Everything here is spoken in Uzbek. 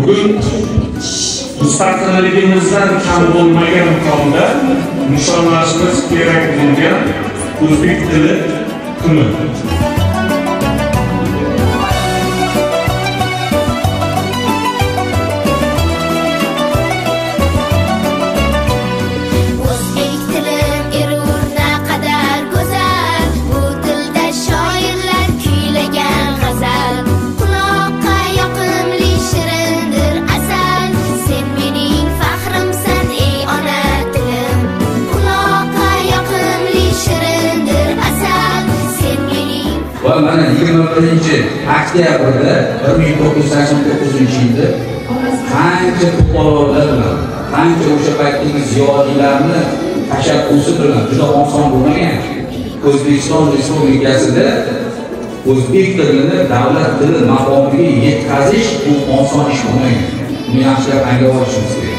Bugun mustaqilligimizdan kam bo'lmagan holda nishonlashimiz kerak bo'lgan o'zbek tili kuni. Mana 21-oktyabrda 1989-yilda qancha fuqarolar bilan, qancha o'sha paytdagi ziyolilarni tashabbusi bilan juda oson bo'lmagan. O'zbekiston Respublikasida o'zbek tilini davlat tili maqomiga yetkazish bu oson ish bo'lmagan. Buni yaxshilab anglab olishimiz kerak.